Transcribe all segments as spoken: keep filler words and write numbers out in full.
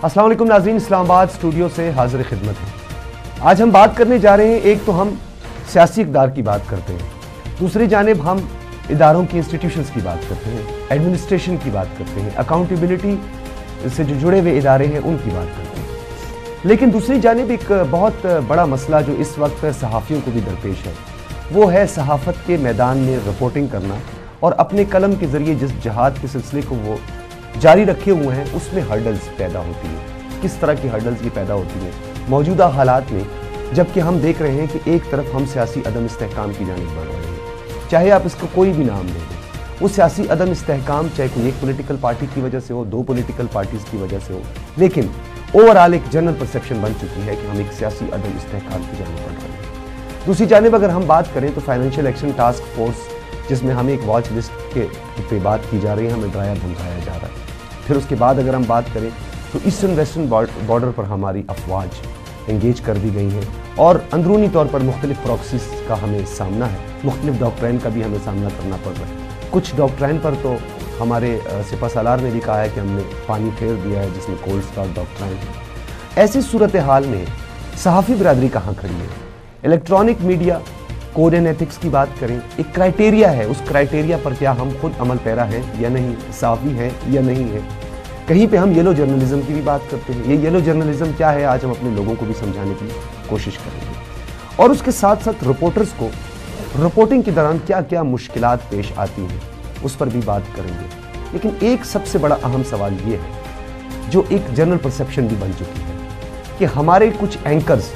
अस्सलाम वालेकुम नाज़रीन, इस्लामाबाद स्टूडियो से हाजिर खिदमत है। आज हम बात करने जा रहे हैं, एक तो हम सियासी इक़दार की बात करते हैं, दूसरी जानिब हम इदारों की इंस्टीट्यूशंस की बात करते हैं, एडमिनिस्ट्रेशन की बात करते हैं, अकाउंटेबिलिटी से जो जुड़े हुए इदारे हैं उनकी बात करते हैं। लेकिन दूसरी जानिब एक बहुत बड़ा मसला जो इस वक्त सहाफ़ियों को भी दरपेश है, वो है सहाफ़त के मैदान में रिपोर्टिंग करना और अपने कलम के ज़रिए जिस जहाद के सिलसिले को वो जारी रखे हुए हैं उसमें हर्डल्स पैदा होती हैं। किस तरह की हर्डल्स की पैदा होती हैं मौजूदा हालात में, जबकि हम देख रहे हैं कि एक तरफ हम सियासी अदम इस्तेहकाम की जानिब बढ़ रहे हैं, चाहे आप इसको कोई भी नाम दे दें। वो सियासी अदम इस्तेहकाम चाहे कोई एक पॉलिटिकल पार्टी की वजह से हो, दो पॉलिटिकल पार्टीज़ की वजह से हो, लेकिन ओवरऑल एक जनरल परसेप्शन बन चुकी है कि हम एक सियासी अदम इस्तेहकाम की जानिब बढ़ रहे हैं। दूसरी जानिब अगर हम बात करें तो फाइनेंशियल एक्शन टास्क फोर्स, जिसमें हमें एक वॉच लिस्ट के पे बात की जा रही है, हमें डराया धमकाया जा रहा है। फिर उसके बाद अगर हम बात करें तो ईस्टर्न वेस्टर्न बॉर्डर पर हमारी अफवाज इंगेज कर दी गई हैं और अंदरूनी तौर पर मुख्तलिफ प्रॉक्सीज का हमें सामना है, मुख्तलिफ डॉक्ट्राइन का भी हमें सामना करना पड़ रहा है। कुछ डॉक्ट्राइन पर तो हमारे सिपा सालार ने भी कहा है कि हमने पानी फेर दिया है, जिसमें कोल्ड स्टार डॉक्ट्राइन है। ऐसी सूरत हाल में सहाफ़ी बिरादरी कहाँ खड़ी है? Electronic media code and ethics की बात करें, एक क्राइटेरिया है, उस क्राइटेरिया पर क्या हम खुद अमल पैरा हैं या नहीं, साफ़ी हैं या नहीं है। कहीं पे हम येलो जर्नलिज्म की भी बात करते हैं। ये येलो जर्नलिज्म क्या है, आज हम अपने लोगों को भी समझाने की कोशिश करेंगे। और उसके साथ साथ रिपोर्टर्स को रिपोर्टिंग के दौरान क्या क्या मुश्किलात पेश आती हैं उस पर भी बात करेंगे। लेकिन एक सबसे बड़ा अहम सवाल ये है, जो एक जनरल परसेप्शन भी बन चुकी है, कि हमारे कुछ एंकर्स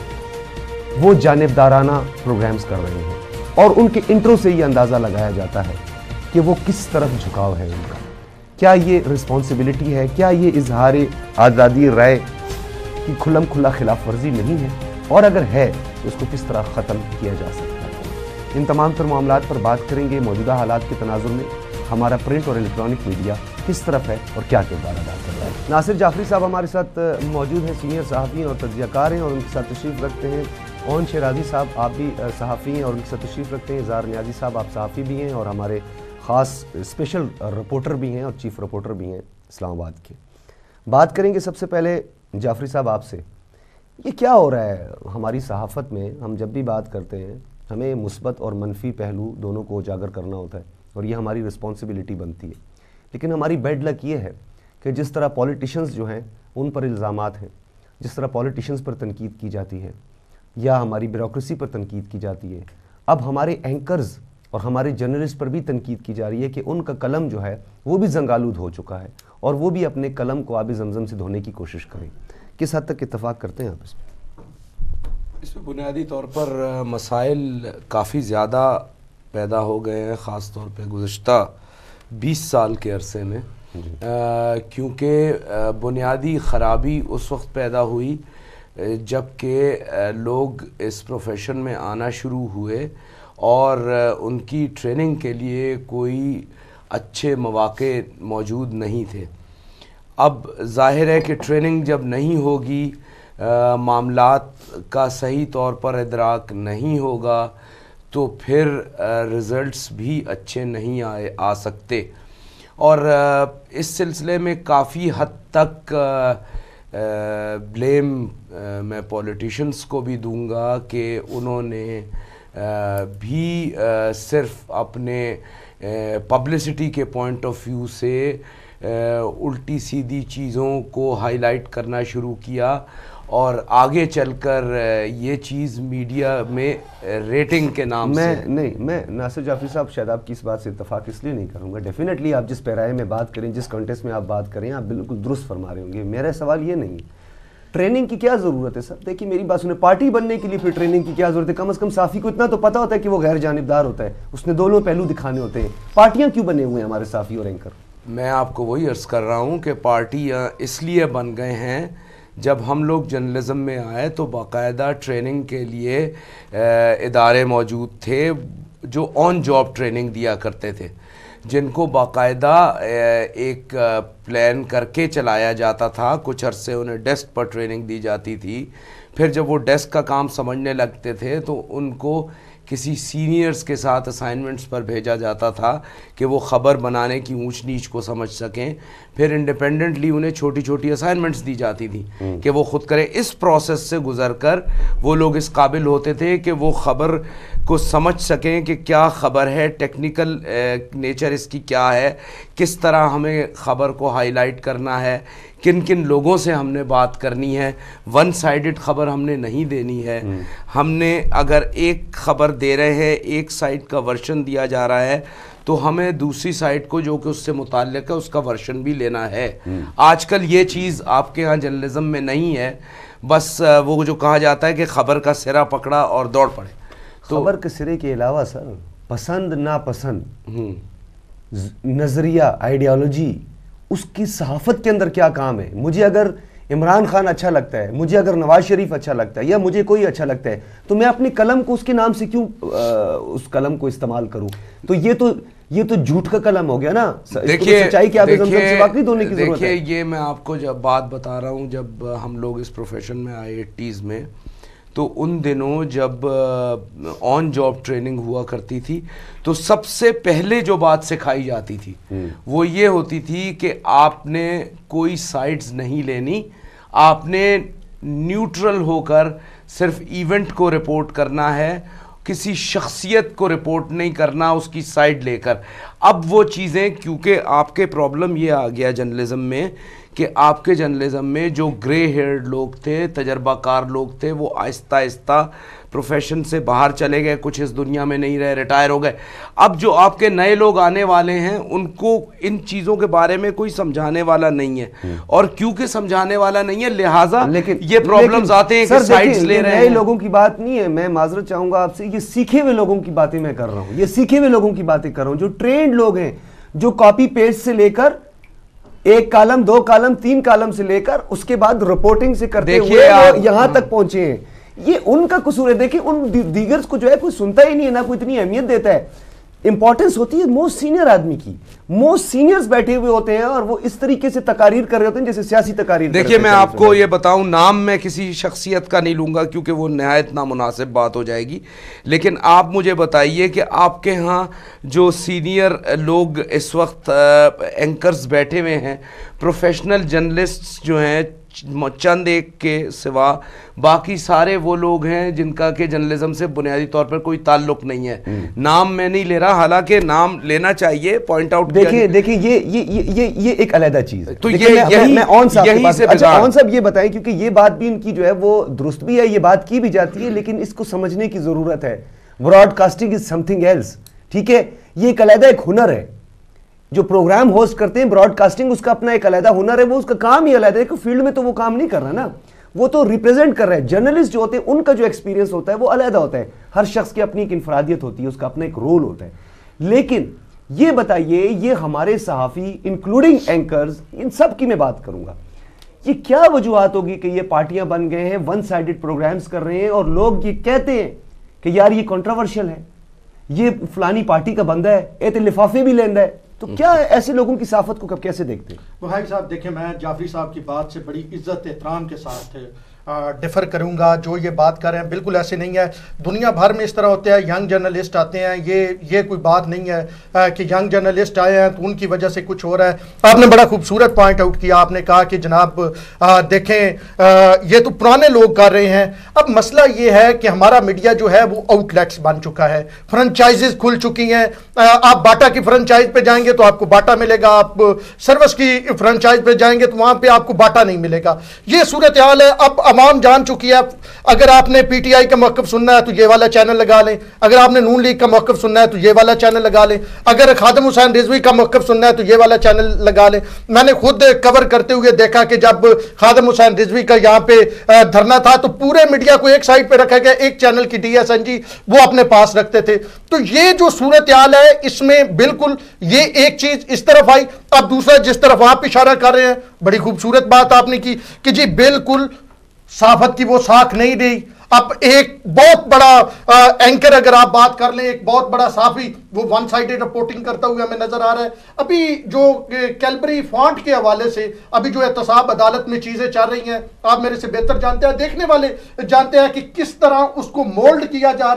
वो जानिबदाराना प्रोग्राम्स कर रहे हैं और उनके इंट्रो से ये अंदाज़ा लगाया जाता है कि वो किस तरफ झुकाव है उनका। क्या ये रिस्पॉन्सिबिलिटी है? क्या ये इजहार आज़ादी राय की खुल्लम खुल्ला खिलाफ वर्जी नहीं है? और अगर है तो उसको किस तरह ख़त्म किया जा सकता है? इन तमाम तर मामलात पर बात करेंगे। मौजूदा हालात के तनाजुर में हमारा प्रिंट और इलेक्ट्रॉनिक मीडिया किस तरफ है और क्या किरदार अदा कर रहा है। नासिर जाफरी साहब हमारे साथ मौजूद हैं, सीनियर सहाफ़ी और तज्ज़ियाकार हैं, और उनके साथ तशरीफ़ रखते हैं ओन शेराजी साहब, आप भी सहाफ़ी हैं और उनके साथ तशरीफ़ रखते हैं। ज़ार नियाज़ी साहब, आप सहाफ़ी भी हैं और हमारे ख़ास स्पेशल रिपोर्टर भी हैं और चीफ़ रिपोर्टर भी हैं इस्लामाबाद के। बात करेंगे सबसे पहले जाफरी साहब आपसे, ये क्या हो रहा है हमारी सहाफ़त में? हम जब भी बात करते हैं हमें मुस्बत और मनफी पहलू दोनों को उजागर करना होता है और ये हमारी रिस्पॉन्सिबिलिटी बनती है। लेकिन हमारी बैड लक ये है कि जिस तरह पॉलिटिशियंस जो हैं उन पर इल्ज़ामात हैं, जिस तरह पॉलिटिशियंस पर तनकीद की जाती है या हमारी ब्यूरोक्रेसी पर तनकीद की जाती है, अब हमारे एंकर्स और हमारे जर्नलिस्ट पर भी तनकीद की जा रही है कि उनका कलम जो है वो भी जंगालूद हो चुका है और वो भी अपने कलम को आबी ज़मज़म से धोने की कोशिश करें। किस हद तक इत्तफ़ाक़ करते हैं आप इसमें? इसमें बुनियादी तौर पर मसाइल काफ़ी ज़्यादा पैदा हो गए हैं, ख़ास तौर पे गुज़श्ता बीस साल के अरसे में, क्योंकि बुनियादी ख़राबी उस वक्त पैदा हुई जबकि लोग इस प्रोफेशन में आना शुरू हुए और उनकी ट्रेनिंग के लिए कोई अच्छे मौक़े मौजूद नहीं थे। अब ज़ाहिर है कि ट्रेनिंग जब नहीं होगी, मामलात का सही तौर पर इदराक नहीं होगा, तो फिर रिज़ल्ट्स भी अच्छे नहीं आए आ सकते। और इस सिलसिले में काफ़ी हद तक ब्लेम मैं पॉलिटिशियंस को भी दूंगा कि उन्होंने भी सिर्फ अपने पब्लिसिटी के पॉइंट ऑफ व्यू से उल्टी सीधी चीज़ों को हाईलाइट करना शुरू किया और आगे चलकर ये चीज़ मीडिया में रेटिंग के नाम मैं से नहीं मैं नासिर जाफरी साहब शायद आपकी इस बात से इत्तफाक इसलिए नहीं करूँगा। डेफिनेटली आप जिस पैराए में बात करें, जिस कॉन्टेक्स्ट में आप बात करें, आप बिल्कुल दुरुस्त फरमा रहे होंगे। मेरा सवाल ये नहीं है ट्रेनिंग की क्या ज़रूरत है सर। देखिए मेरी बात सुने, पार्टी बनने के लिए फिर ट्रेनिंग की क्या ज़रूरत है? कम अज़ कम साफ़ी को इतना तो पता होता है कि वो गैर जानिबदार होता है, उसने दोनों पहलू दिखाने होते हैं। पार्टियाँ क्यों बने हुए हैं हमारे साफ़ी और एंकर? मैं आपको वही अर्ज़ कर रहा हूँ कि पार्टियाँ इसलिए बन गए हैं, जब हम लोग जर्नलिज़म में आए तो बाकायदा ट्रेनिंग के लिए इदारे मौजूद थे जो ऑन जॉब ट्रेनिंग दिया करते थे, जिनको बाकायदा एक प्लान करके चलाया जाता था। कुछ अरसे उन्हें डेस्क पर ट्रेनिंग दी जाती थी, फिर जब वो डेस्क का काम समझने लगते थे तो उनको کسی سینئرز کے ساتھ اسائنمنٹس پر بھیجا جاتا تھا کہ وہ خبر بنانے کی اونچ نیچ کو سمجھ سکیں. پھر انڈیپینڈنٹلی انہیں چھوٹی چھوٹی اسائنمنٹس دی جاتی تھیں کہ وہ خود کریں. اس پروسیس سے گزر کر وہ لوگ اس قابل ہوتے تھے کہ وہ خبر کو سمجھ سکیں کہ کیا خبر ہے, ٹیکنیکل نیچر اس کی کیا ہے, کس طرح ہمیں خبر کو ہائی لائٹ کرنا ہے, کن کن لوگوں سے ہم نے بات کرنی ہے. ون سائیڈڈ خبر ہم نے نہیں دینی ہے. ہم نے اگر ایک خبر دے رہے ہیں, ایک سائڈ کا ورژن دیا جا رہا ہے, تو ہمیں دوسری سائڈ کو جو کہ اس سے متعلق ہے اس کا ورژن بھی لینا ہے. آج کل یہ چیز آپ کے ہاں جرنلزم میں نہیں ہے. بس وہ جو کہا جاتا ہے کہ خبر کا سرا پکڑا اور دوڑ پڑے. خبر کے سرے کے علاوہ سر پسند ناپسند, نظریہ, آئیڈیالوجی, اس کی صحافت کے اندر کیا کام ہے. مجھے اگر عمران خان اچھا لگتا ہے, مجھے اگر نواز شریف اچھا لگتا ہے, یا مجھے کوئی اچھا لگتا ہے, تو میں اپنی قلم کو اس کے نام سے کیوں اس قلم کو استعمال کروں. تو یہ تو یہ تو جھوٹ کا قلم ہو گیا نا. دیکھیے سچائی کی آگے زمزم سے واقعی ہونے کی ضرورت ہے. دیکھیے یہ میں آپ کو جب بات بتا رہا ہوں, جب ہم لوگ اس پروفیشن میں آئے ایٹیز میں, تو ان دنوں جب آن جاب ٹریننگ ہوا کرتی تھی تو سب سے پہلے جو بات سکھائی جاتی تھی وہ یہ ہوتی تھی کہ آپ نے کوئی سائڈز نہیں لینی, آپ نے نیوٹرل ہو کر صرف ایونٹ کو رپورٹ کرنا ہے, کسی شخصیت کو رپورٹ نہیں کرنا اس کی سائڈ لے کر. اب وہ چیزیں, کیونکہ آپ کے پرابلم یہ آ گیا جرنلزم میں کہ آپ کے جرنلزم میں جو گرے ہیئرڈ لوگ تھے, تجربہ کار لوگ تھے, وہ آہستہ آہستہ پروفیشن سے باہر چلے گئے, کچھ اس دنیا میں نہیں رہے, ریٹائر ہو گئے. اب جو آپ کے نئے لوگ آنے والے ہیں ان کو ان چیزوں کے بارے میں کوئی سمجھانے والا نہیں ہے, اور کیونکہ سمجھانے والا نہیں ہے لہٰذا یہ پرابلمز آتے ہیں کہ سائڈز لے رہے ہیں. نئے لوگوں کی بات نہیں ہے, میں معذرت چاہوں گا آپ سے, یہ سیکھے ہوئے لوگوں کی باتیں میں کر رہا ہوں, یہ سیکھے ہوئے لوگوں کی باتیں کر رہا ہوں, جو ٹرینڈ لوگ ہیں, جو کاپی پیسٹ سے لے کر ایک کالم, دو کالم, تین کالم سے لے کر اس کے بعد رپورٹنگ سے کرتے ہوئے یہاں تک پہنچے ہیں. یہ ان کا قصور ہے. دیکھیں ان دیگرز کو جو ہے کوئی سنتا ہی نہیں ہے, نہ کوئی اتنی اہمیت دیتا ہے. امپورٹنس ہوتی ہے موسٹ سینئر آدمی کی. موسٹ سینئرز بیٹھے ہوئے ہوتے ہیں اور وہ اس طریقے سے تقاریر کر رہے ہوتے ہیں جیسے سیاسی تقاریر. دیکھیے میں آپ کو یہ بتاؤں, نام میں کسی شخصیت کا نہیں لوں گا کیونکہ وہ نہایت نامناسب بات ہو جائے گی, لیکن آپ مجھے بتائیے کہ آپ کے ہاں جو سینئر لوگ اس وقت اینکرز بیٹھے ہوئے ہیں, پروفیشنل جرنلسٹ جو ہیں, چند ایک کے سوا باقی سارے وہ لوگ ہیں جن کا کہ جرنلزم سے بنیادی طور پر کوئی تعلق نہیں ہے. نام میں نہیں لے رہا, حالانکہ نام لینا چاہیے, پوائنٹ آؤٹ. دیکھیں دیکھیں یہ یہ یہ یہ ایک علیحدہ چیز ہے. تو یہی میں اون صاحب کے پاس, اچھا اون صاحب یہ بتائیں, کیونکہ یہ بات بھی ان کی جو ہے وہ درست بھی ہے, یہ بات کی بھی جاتی ہے, لیکن اس کو سمجھنے کی ضرورت ہے. براڈ کاسٹنگ از سم تھنگ ایلس, ٹھیک ہے, یہ ایک علیحدہ ایک ہنر ہے. جو پروگرام ہوسٹ کرتے ہیں براڈ کاسٹنگ, اس کا اپنا ایک علیحدہ ہنر ہے, وہ اس کا کام ہی علیحدہ ہے. کہ فیلڈ میں تو وہ کام نہیں کر رہا نا, وہ تو ریپرزینٹ کر رہا ہے. جرنلسٹ جو ہوتے ہیں ان کا جو ایکسپیرینس ہوتا ہے وہ علیحدہ ہوتا ہے. ہر شخص کی اپنی ایک انفرادیت ہوتی ہے, اس کا اپنا ایک رول ہوتا ہے. لیکن یہ بتائیے, یہ ہمارے صحافی انکلوڈنگ اینکرز, ان سب کی میں بات کروں گا, یہ کیا وجوہات ہوگی کہ یہ پارٹیاں بن گئے ہیں, ون سائیڈڈ پروگرامز کر رہے ہیں, اور لوگ یہ کہتے ہیں کہ یار یہ کنٹروورشل ہے, یہ فلانی پارٹی کا بندہ ہے, ایتے لفافے بھی لیندہ ہے. تو کیا ایسے لوگوں کی صحافت کو کب کیسے دیکھتے ہیں؟ بھائی صاحب دیکھیں, میں جعفری صاحب کی بات سے بڑی عزت احترام کے ساتھ ڈیفر کروں گا. جو یہ بات کر رہے ہیں بالکل ایسے نہیں ہے. دنیا بھر میں اس طرح ہوتا ہے, ینگ جرنلسٹ آتے ہیں, یہ یہ کوئی بات نہیں ہے کہ ینگ جرنلسٹ آئے ہیں تو ان کی وجہ سے کچھ ہو رہا ہے. آپ نے بڑا خوبصورت پوائنٹ آؤٹ کیا, آپ نے کہا کہ جناب دیکھیں یہ تو پرانے لوگ کر رہے ہیں. اب مسئلہ یہ ہے کہ ہمارا میڈیا جو ہے وہ آؤٹ لیٹس بن چکا ہے, فرنچائزز کھل چکی ہیں. آپ باٹا کی فرنچائز پہ جائیں گے تو آپ کو باٹا ملے گا, آپ سروس کی فرنچائز پہ جائیں گے تو وہاں پہ آپ کو باٹا نہیں ملے گا. یہ صورتحال ہے. اب عوام جان چکی ہے. اگر آپ نے پی ٹی آئی کا موقف سننا ہے تو یہ والا چینل لگا لیں, اگر آپ نے نون لیگ کا موقف سننا ہے تو یہ والا چینل لگا لیں, اگر خادم حسین رضوی کا موقف سننا ہے تو یہ والا چینل لگا لیں. میں نے خود کور کرتے ہوئے دیکھا کہ جب خادم حسین رضوی کا یہاں پہ دھرنا تھا تو پورے میڈیا کو ایک سائڈ پہ رکھا گیا, ایک چینل کی ڈی ایس این جی وہ اپنے پاس رکھتے تھے. تو یہ جو صورتحال ہے اس میں بالکل یہ ایک چیز اس طرف آئی. اب دوسرا جس طرف آپ اشارہ کر رہے ہیں, بڑی خوبصورت بات آپ نے کی کہ جی بالکل صحافت کی وہ ساکھ نہیں رہی. اب ایک بہت بڑا اینکر اگر آپ بات کر لیں, ایک بہت بڑا صحافی وہ ون سائیڈڈ رپورٹنگ کرتا ہوا ہمیں نظر آ رہا ہے. ابھی جو کیلبری فونٹ کے حوالے سے ابھی جو احتساب عدالت میں چیزیں چل رہی ہیں, آپ میرے سے بہتر جانتے ہیں, دیکھنے والے جانتے ہیں کہ کس طرح اس کو مولڈ کیا جا رہا ہے,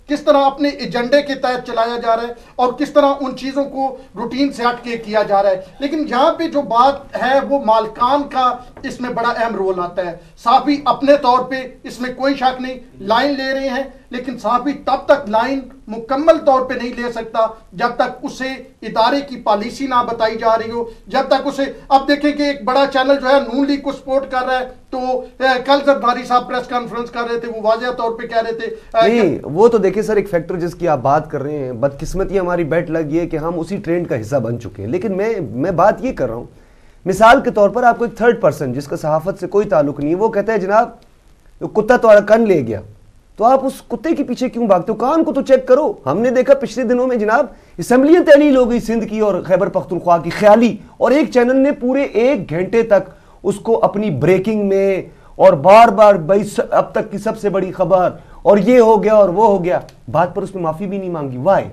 کس طرح اپنے ایجنڈے کے تحت چلایا جا رہا ہے اور کس طرح ان چیزوں کو روٹین سے ہٹ کے کیا جا رہا ہے. لیکن یہاں پہ جو بات ہے وہ مالکان کا اس میں بڑا اہم رول آتا ہے. صحافی اپنے طور پہ اس میں کوئی شک نہیں لائن لے رہے ہیں, لیکن صحافی تب تک لائن مکمل طور پہ نہیں لے سکتا جب تک اسے ادارے کی پالیسی نہ بتائی جا رہی ہو, جب تک اسے, اب دیکھیں کہ ایک بڑا چینل جو ہے نون لیگ کو سپورٹ کر رہا ہے, تو کل زرداری صاحب پریس کانفرنس کر رہے تھے, وہ واضح طور پہ کہہ رہے تھے نہیں, وہ تو دیکھیں سر ایک فیکٹر جس کی آپ بات کر رہے ہیں, بدقسمتی ہماری بیٹ لگ یہ کہ ہم اسی ٹرینڈ کا حصہ بن چکے ہیں. لیکن میں میں بات یہ کر رہا ہوں, مثال کے طور پر آپ کو ایک تھرڈ پرسن جس کا صحافت سے کوئی تعلق نہیں ہے, وہ کہتا ہے جناب کتا تو کن لے گیا, تو آپ اس کتے کے پیچھے کیوں بھاگتے ہو؟ کان کو تو چیک کرو. ہم نے دیکھا پچھلے دنوں میں جناب اسمبلیاں تحلیل ہو گئی سندھ کی اور خیبر پختونخوا کی خیالی, اور ایک چینل نے پورے ایک گھنٹے تک اس کو اپنی بریکنگ میں اور بار بار بھائی اب تک کی سب سے بڑی خبر اور یہ ہو گیا اور وہ ہو گیا, بات پر اس میں معافی بھی نہیں مانگی. وائی؟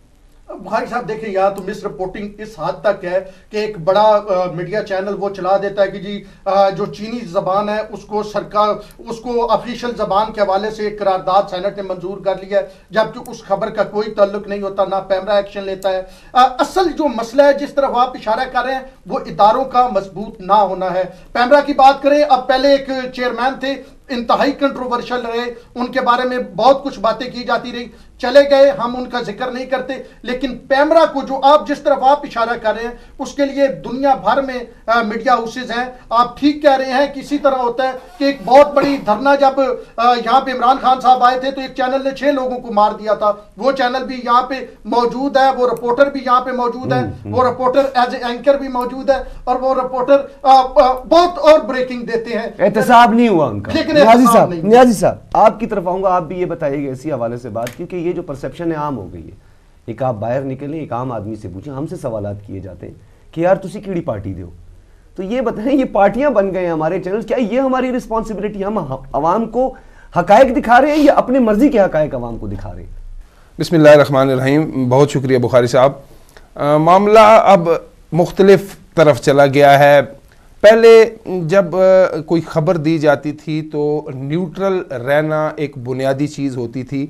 بخاری صاحب دیکھیں, یا تو مس رپورٹنگ اس حد تک ہے کہ ایک بڑا میڈیا چینل وہ چلا دیتا ہے کہ جی جو چینی زبان ہے اس کو سرکار اس کو افیشل زبان کے حوالے سے ایک قرارداد سینٹ نے منظور کر لیا ہے, جبکہ اس خبر کا کوئی تعلق نہیں ہوتا, نہ پیمرا ایکشن لیتا ہے. اصل جو مسئلہ ہے جس طرف آپ اشارہ کر رہے ہیں وہ اداروں کا مضبوط نہ ہونا ہے. پیمرا کی بات کریں, اب پہلے ایک چیئرمین تھے انتہائی کنٹروورشل رہے, ان کے بارے میں بہت کچھ باتیں کی جاتی رہی, چلے گئے, ہم ان کا ذکر نہیں کرتے. لیکن پیمرا کو جو آپ جس طرف آپ اشارہ کر رہے ہیں اس کے لیے دنیا بھر میں میڈیا ہاؤسز ہیں. آپ ٹھیک کہہ رہے ہیں کہ اسی طرح ہوتا ہے کہ ایک بہت بڑی دھرنا جب یہاں پہ عمران خان صاحب آئے تھے تو ایک چینل نے چھ لوگوں کو مار دیا تھا, وہ چینل بھی یہاں پہ موجود ہے, وہ رپورٹر بھی یہاں پہ موجود ہے, وہ رپورٹر ایز اے اینکر بھی موجود ہے, اور وہ رپورٹر بہت اور بریکنگ دیتے ہیں. احتساب نہیں ہوا ان کا. نیازی صاحب, نیازی صاحب آپ کی طرف آؤں گا, آپ بھی یہ بتائیے گا اسی حوالے سے بات, کیونکہ یہ جو پرسیپشن ہے عام ہو گئی ہے. ایک آپ باہر نکلیں, ایک عام آدمی سے پوچھیں, ہم سے سوالات کیے جاتے ہیں کہ یار تسی کیڑی پارٹی دے ہو, تو یہ بتائیں یہ پارٹیاں بن گئے ہیں ہمارے چینل, کیا یہ ہماری رسپانسبلٹی, ہم عوام کو حقائق دکھا رہے ہیں یا اپنے مرضی کے حقائق عوام کو دکھا رہے ہیں؟ بسم اللہ الرحمن الرحیم. بہت شکریہ بخاری صاحب. معاملہ اب مختلف طرف چلا گیا ہے. پہلے جب کوئی خبر دی جاتی تھی تو نیوٹرل رہنا ایک بنیادی چیز ہوتی تھی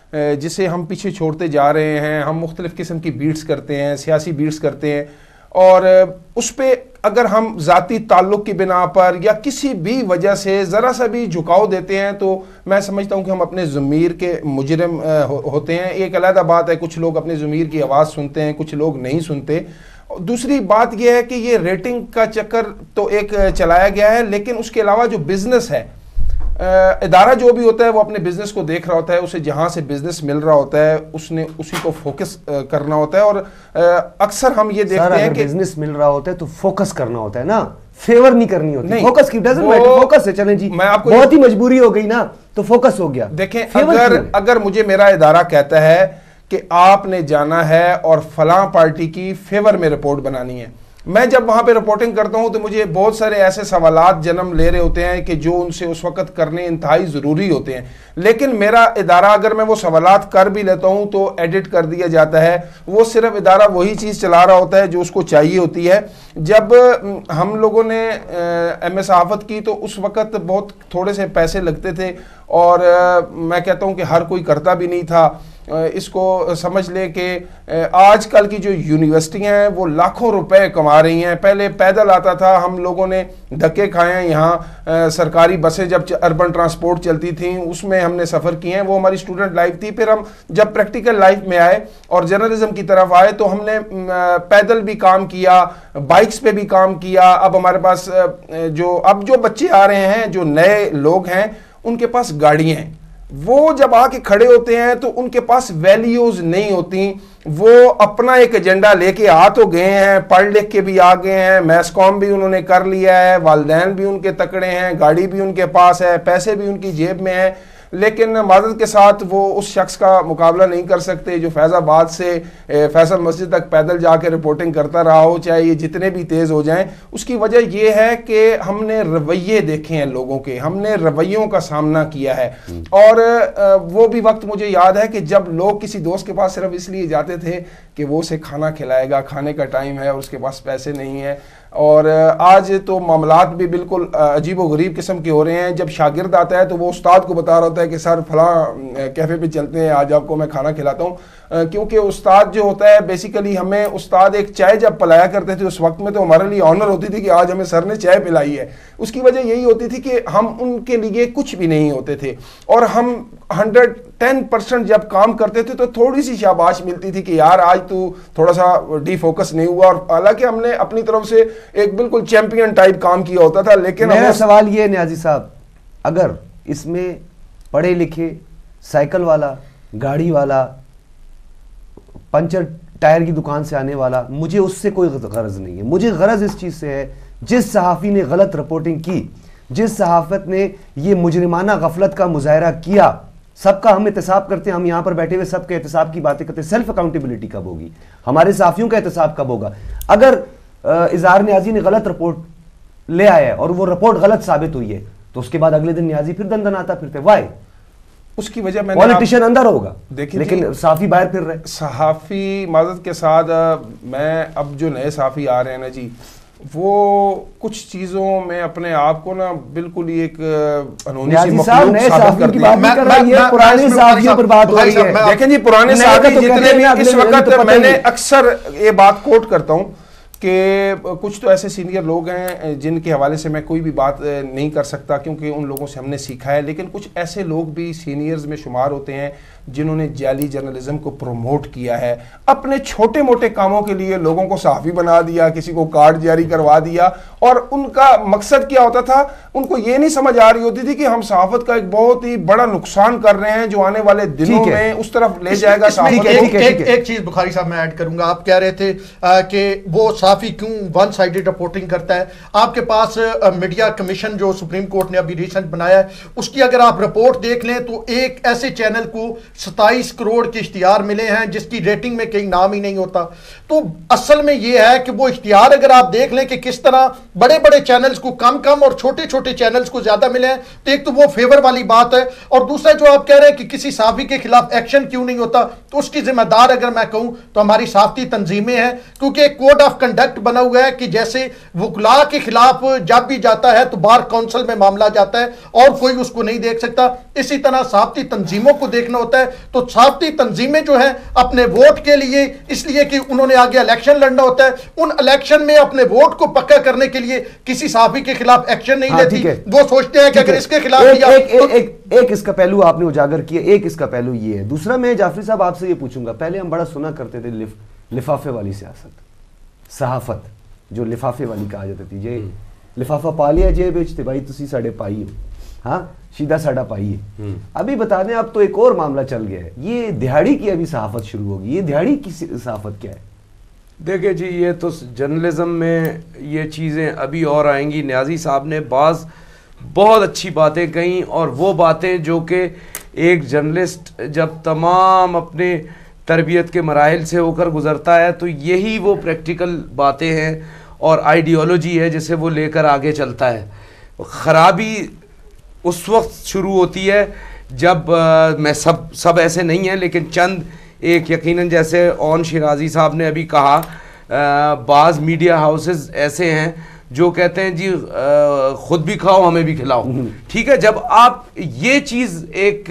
جسے ہم پیچھے چھوڑتے جا رہے ہیں. ہم مختلف قسم کی بیٹس کرتے ہیں, سیاسی بیٹس کرتے ہیں, اور اس پہ اگر ہم ذاتی تعلق کی بنا پر یا کسی بھی وجہ سے ذرا سا بھی جھکاؤ دیتے ہیں تو میں سمجھتا ہوں کہ ہم اپنے ضمیر کے مجرم ہوتے ہیں. ایک علیحدہ بات ہے, کچھ لوگ اپنے ضمیر کی آواز سنتے ہیں, کچھ لوگ نہیں سنتے. دوسری بات یہ ہے کہ یہ ریٹنگ کا چکر تو ایک چلایا گیا ہے, لیکن اس کے علاوہ جو بزنس ہے, ادارہ جو بھی ہوتا ہے وہ اپنے بزنس کو دیکھ رہا ہوتا ہے, اسے جہاں سے بزنس مل رہا ہوتا ہے اس نے اسی کو فوکس کرنا ہوتا ہے. اور اکثر ہم یہ دیکھتے ہیں کہ بزنس مل رہا ہوتا ہے تو فوکس کرنا ہوتا ہے نا, فیور نہیں کرنی ہوتی. فوکس کی ڈزنٹ میٹر, فوکس ہے. چلیں جی, بہت ہی مجبوری ہو گئی نا تو فوکس ہو گیا. دیکھیں, اگر اگر مجھے میرا ادارہ کہتا ہے کہ آپ نے جانا ہے اور فلاں پارٹی کی فیور میں رپورٹ بنانی ہے, میں جب وہاں پہ رپورٹنگ کرتا ہوں تو مجھے بہت سارے ایسے سوالات جنم لے رہے ہوتے ہیں کہ جو ان سے اس وقت کرنے انتہائی ضروری ہوتے ہیں. لیکن میرا ادارہ اگر میں وہ سوالات کر بھی لیتا ہوں تو ایڈٹ کر دیا جاتا ہے. وہ صرف ادارہ وہی چیز چلا رہا ہوتا ہے جو اس کو چاہیے ہوتی ہے. جب ہم لوگوں نے ایم اے صحافت کی تو اس وقت بہت تھوڑے سے پیسے لگتے تھے, اور میں کہتا ہوں کہ ہر کوئی کرتا بھی نہیں تھا. اس کو سمجھ لیں کہ آج کل کی جو یونیورسٹیاں ہیں وہ لاکھوں روپے کما رہی ہیں. پہلے پیدل آتا تھا, ہم لوگوں نے دھکے کھائے ہیں. یہاں سرکاری بسیں جب اربن ٹرانسپورٹ چلتی تھیں اس میں ہم نے سفر کیے ہیں, وہ ہماری اسٹوڈنٹ لائف تھی. پھر ہم جب پریکٹیکل لائف میں آئے اور جرنلزم کی طرف آئے تو ہم نے پیدل بھی کام کیا, بائکس پہ بھی کام کیا. اب ہمارے پاس جو اب جو بچے آ رہے ہیں, جو نئے لوگ ہیں, ان کے پاس گاڑیاں ہیں. وہ جب آ کے کھڑے ہوتے ہیں تو ان کے پاس ویلیوز نہیں ہوتی. وہ اپنا ایک ایجنڈا لے کے آ تو گئے ہیں, پڑھ لکھ کے بھی آ گئے ہیں, میس کام بھی انہوں نے کر لیا ہے, والدین بھی ان کے تکڑے ہیں, گاڑی بھی ان کے پاس ہے, پیسے بھی ان کی جیب میں ہیں, لیکن معذرت کے ساتھ وہ اس شخص کا مقابلہ نہیں کر سکتے جو فیض آباد سے فیصل مسجد تک پیدل جا کے رپورٹنگ کرتا رہا ہو, چاہے یہ جتنے بھی تیز ہو جائیں. اس کی وجہ یہ ہے کہ ہم نے رویے دیکھے ہیں لوگوں کے, ہم نے رویوں کا سامنا کیا ہے. اور وہ بھی وقت مجھے یاد ہے کہ جب لوگ کسی دوست کے پاس صرف اس لیے جاتے تھے کہ وہ اسے کھانا کھلائے گا, کھانے کا ٹائم ہے اور اس کے پاس پیسے نہیں ہیں. اور آج تو معاملات بھی بالکل عجیب و غریب قسم کے ہو رہے ہیں. جب شاگرد آتا ہے تو وہ استاد کو بتا رہا ہوتا ہے کہ سر فلاں کیفے پہ چلتے ہیں, آج آپ کو میں کھانا کھلاتا ہوں. کیونکہ استاد جو ہوتا ہے بیسیکلی, ہمیں استاد ایک چائے جب پلایا کرتے تھے اس وقت میں تو ہمارے لیے آنر ہوتی تھی کہ آج ہمیں سر نے چائے پلائی ہے. اس کی وجہ یہی ہوتی تھی کہ ہم ان کے لیے کچھ بھی نہیں ہوتے تھے, اور ہم ہنڈریڈ ٹین پرسنٹ جب کام کرتے تھے تو تھوڑی سی شاباش ملتی تھی کہ یار آج تو تھوڑا سا ڈی فوکس نہیں ہوا. اور حالانکہ ہم نے اپنی طرف سے ایک بالکل چیمپئن ٹائپ کام کیا ہوتا تھا. لیکن میرا سوال یہ ہے نیازی صاحب, اگر اس میں پڑھے لکھے سائیکل والا, گاڑی والا, پنچر ٹائر کی دکان سے آنے والا, مجھے اس سے کوئی غرض نہیں ہے. مجھے غرض اس چیز سے ہے جس صحافی نے غلط رپورٹنگ کی, جس صحافت نے یہ مجرمانہ غفلت کا مظاہرہ کیا, سب کا ہم احتساب کرتے ہیں. ہم یہاں پر بیٹھے ہوئے سب کے احتساب کی باتیں کرتے ہیں. سیلف اکاؤنٹیبلٹی کب ہوگی؟ ہمارے صحافیوں کا احتساب کب ہوگا؟ اگر اظہار نیازی نے غلط رپورٹ لے آیا ہے اور وہ رپورٹ غلط ثابت ہوئی ہے تو اس کے بعد اگلے دن نیازی پھر دندن آتا پھرتے. وائی؟ اس کی وجہ میں پولیٹیشین اندر ہوگا لیکن صحافی باہر پھر رہے. صحافی معذرت کے ساتھ, میں اب جو نئے صحافی آ رہے ہیں نا جی, وہ کچھ چیزوں میں اپنے آپ کو نا بالکل ہی ایک انہونی سی مخلوق ثابت کرتے ہیں. یہ پرانے صحافیوں پر بات ہو رہی ہے. دیکھیں جی, پرانے صحافی جتنے بھی اس وقت, میں نے اکثر یہ بات کوٹ کرتا ہوں کہ کچھ تو ایسے سینئر لوگ ہیں جن کے حوالے سے میں کوئی بھی بات نہیں کر سکتا کیونکہ ان لوگوں سے ہم نے سیکھا ہے, لیکن کچھ ایسے لوگ بھی سینئرز میں شمار ہوتے ہیں جنہوں نے جعلی جرنلزم کو پروموٹ کیا ہے, اپنے چھوٹے موٹے کاموں کے لیے لوگوں کو صحافی بنا دیا, کسی کو کارڈ جاری کروا دیا, اور ان کا مقصد کیا ہوتا تھا, ان کو یہ نہیں سمجھ آ رہی ہوتی تھی کہ ہم صحافت کا ایک بہت ہی بڑا نقصان کر رہے ہیں جو آنے والے دنوں میں اس طرف لے جائے گا. ایک چیز بخاری صاحب میں ایڈ کروں گا, آپ کہہ رہے تھے کہ وہ صحافی کیوں ون سائیڈڈ رپورٹنگ کرتا ہے. آپ کے پاس میڈیا کمیشن جو سپریم کورٹ نے ابھی ریسنٹ بنایا ہے, اس کی اگر آپ رپورٹ دیکھ لیں تو ایک ایسے چینل کو ستائیس کروڑ کے اشتہار ملے ہیں جس کی ریٹنگ میں کہیں نام ہی نہیں ہوتا. تو اصل میں یہ ہے کہ وہ اشتہار اگر آپ دیکھ لیں کہ کس طرح بڑے بڑے چینلز کو کم کم اور چھوٹے چھوٹے چینلز کو زیادہ ملے ہیں, تو ایک تو وہ فیور والی بات ہے. اور دوسرا جو آپ کہہ رہے ہیں کہ کسی صحافی کے خلاف ایکشن کیوں نہیں ہوتا, تو اس کی ذمہ دار اگر میں کہوں تو ہماری صحافتی تنظیمیں ہیں, کیونکہ ایک کوڈ آف کنڈکٹ بنا ہوا ہے کہ جیسے وکلاء کے خلاف جب بھی جاتا ہے تو بار کونسل میں معاملہ جاتا ہے اور کوئی اس کو نہیں دیکھ سکتا, اسی طرح صحافتی تنظیموں کو دیکھنا ہوتا ہے. تو صحافتی تنظیمیں جو ہیں اپنے ووٹ کے لیے, اس لیے کہ انہوں نے آگے الیکشن لڑنا ہوتا ہے, ان الیکشن میں اپنے ووٹ کو پکا کرنے کے لیے کسی صحافی کے خلاف ایکشن نہیں لیتی. وہ سوچتے ہیں کہ اگر اس کے خلاف ایک اس کا پہلو آپ نے اجاگر کیا, ایک اس کا پہلو یہ ہے. دوسرا میں جعفری صاحب آپ سے یہ پوچھوں گا, پہلے ہم بڑا سنا کرتے تھے لفافے والی سیاست, صحافت جو لفافے والی کہا جاتی تھی, یہ لفافہ پا لیا جیب وچ تے بھائی تسی ساڈے پائی ہو, ہاں شیدہ ساڈا پائی ہے. ابھی بتا دیں اب تو ایک اور معاملہ چل گیا ہے, یہ دہاڑی کی ابھی صحافت شروع ہوگی. یہ دہاڑی کی صحافت کیا ہے؟ دیکھیں جی, یہ تو جرنلزم میں یہ چیزیں ابھی اور آئیں گی. نیازی صاحب نے بعض بہت اچھی باتیں کہیں, اور وہ باتیں جو کہ ایک جرنلسٹ جب تمام اپنے تربیت کے مراحل سے ہو کر گزرتا ہے تو یہی وہ پریکٹیکل باتیں ہیں اور آئیڈیالوجی ہے جسے وہ لے کر آگے چلتا ہے. خرابی اس وقت شروع ہوتی ہے جب میں سب سب ایسے نہیں ہیں لیکن چند ایک یقیناً جیسے اون شیرازی صاحب نے ابھی کہا, بعض میڈیا ہاؤسز ایسے ہیں جو کہتے ہیں جی خود بھی کھاؤ ہمیں بھی کھلاؤ. ٹھیک ہے, جب آپ یہ چیز ایک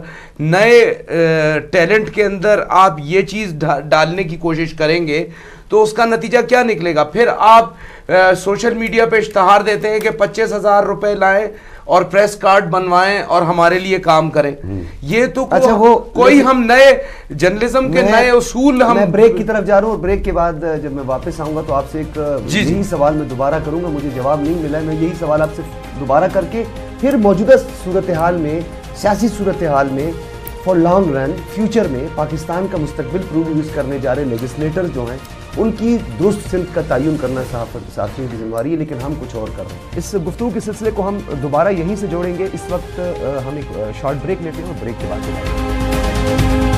نئے ٹیلنٹ کے اندر آپ یہ چیز ڈالنے کی کوشش کریں گے تو اس کا نتیجہ کیا نکلے گا؟ پھر آپ سوشل میڈیا پہ اشتہار دیتے ہیں کہ پچیس ہزار روپے لائیں اور پریس کارڈ بنوائیں اور ہمارے لیے کام کریں. یہ تو اچھا وہ کوئی ہم نئے جرنلزم کے نئے اصول, ہم میں بریک کی طرف جا رہا ہوں, اور بریک کے بعد جب میں واپس آؤں گا تو آپ سے ایک یہی سوال میں دوبارہ کروں گا. مجھے جواب نہیں ملا ہے, میں یہی سوال آپ سے دوبارہ کر کے پھر موجودہ صورتحال میں, سیاسی صورتحال میں فار لانگ رن فیوچر میں پاکستان کا مستقبل پروڈیوس کرنے جا رہے لیجسلیٹر جو ہیں ان کی درست سمت کا تعین کرنا صحافیوں کی ذمہ داری ہے, لیکن ہم کچھ اور کر رہے ہیں. اس گفتگو کے سلسلے کو ہم دوبارہ یہیں سے جوڑیں گے. اس وقت ہم ایک شارٹ بریک لیتے ہیں اور بریک کے بعد